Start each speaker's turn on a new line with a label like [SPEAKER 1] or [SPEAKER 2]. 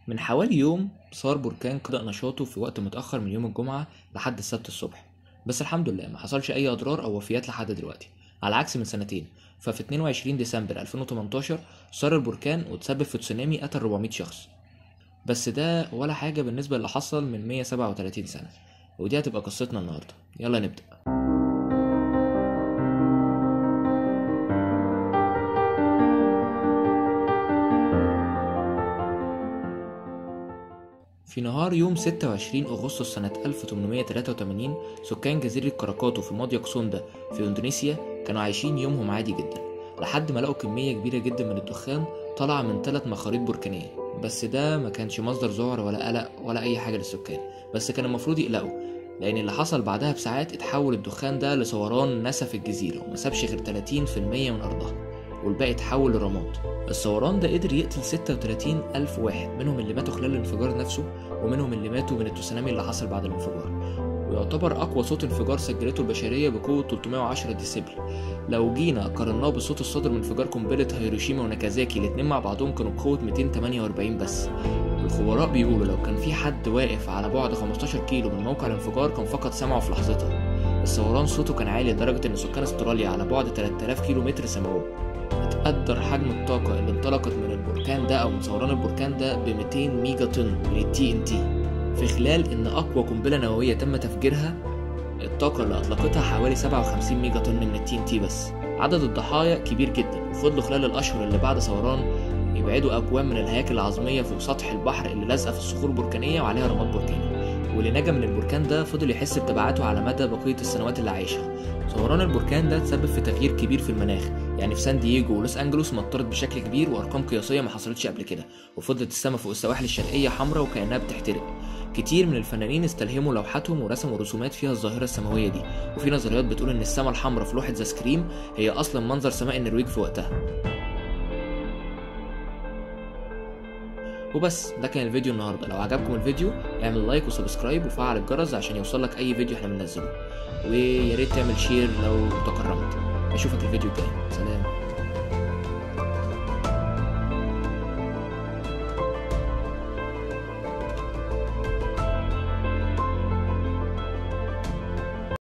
[SPEAKER 1] من حوالي يوم صار بركان بدأ نشاطه في وقت متأخر من يوم الجمعة لحد السبت الصبح. بس الحمد لله ما حصلش أي أضرار أو وفيات لحد دلوقتي، على عكس من سنتين. ففي 22 ديسمبر 2018 صار البركان وتسبب في تسونامي قتل 400 شخص. بس ده ولا حاجة بالنسبة اللي حصل من 137 سنة، ودي هتبقى قصتنا النهاردة. يلا نبدأ. في نهار يوم 26 أغسطس سنة 1883 سكان جزيرة كراكاتو في مضيق سوندا في إندونيسيا كانوا عايشين يومهم عادي جدا، لحد ما لقوا كمية كبيرة جدا من الدخان طالعة من 3 مخاريط بركانية. بس ده ما كانش مصدر ذعر ولا قلق ولا أي حاجة للسكان، بس كان المفروض يقلقوا، لأن اللي حصل بعدها بساعات اتحول الدخان ده لثوران نسف الجزيرة وما سابش غير 30% من أرضها، والباقي اتحول لرماد. الثوران ده قدر يقتل 36 ألف واحد، منهم اللي ماتوا خلال الانفجار نفسه ومنهم اللي ماتوا من التسونامي اللي حصل بعد الانفجار. ويعتبر أقوى صوت انفجار سجلته البشرية بقوة 310 ديسيبل. لو جينا قارناه بالصوت الصادر من انفجار قنبلة هيروشيما وناكازاكي، الاتنين مع بعضهم كانوا بقوة 248 بس. الخبراء بيقولوا لو كان في حد واقف على بعد 15 كيلو من موقع الانفجار كان فقد سمعه في لحظتها. الثوران صوته كان عالي لدرجة إن سكان استراليا على بعد 3000 كيلو متر سمعوه. اتقدر حجم الطاقة اللي انطلقت من البركان ده أو من ثوران البركان ده ب 200 ميجا طن من ال TNT، في خلال إن أقوى قنبلة نووية تم تفجيرها الطاقة اللي أطلقتها حوالي 57 ميجا طن من ال TNT بس. عدد الضحايا كبير جدا، وفضلوا خلال الأشهر اللي بعد ثوران يبعدوا أكوام من الهياكل العظمية فوق سطح البحر اللي لازقة في الصخور البركانية وعليها رماد بركاني. واللي نجا من البركان ده فضل يحس بتبعاته على مدى بقية السنوات اللي عايشها. ثوران البركان ده تسبب في تغيير كبير في المناخ، يعني في سان دييجو ولوس أنجلوس مطرت بشكل كبير وأرقام قياسية ما حصلتش قبل كده، وفضلت السما فوق السواحل الشرقية حمراء وكأنها بتحترق. كتير من الفنانين استلهموا لوحاتهم ورسموا رسومات فيها الظاهرة السماوية دي، وفي نظريات بتقول إن السما الحمراء في لوحة ذا سكريم هي أصلا منظر سماء النرويج في وقتها. وبس ده كان الفيديو النهارده. لو عجبكم الفيديو اعمل لايك وسبسكرايب وفعل الجرس عشان يوصلك اي فيديو احنا بننزله، ويا ريت تعمل شير لو تكرمت. اشوفك الفيديو الجاي. سلام.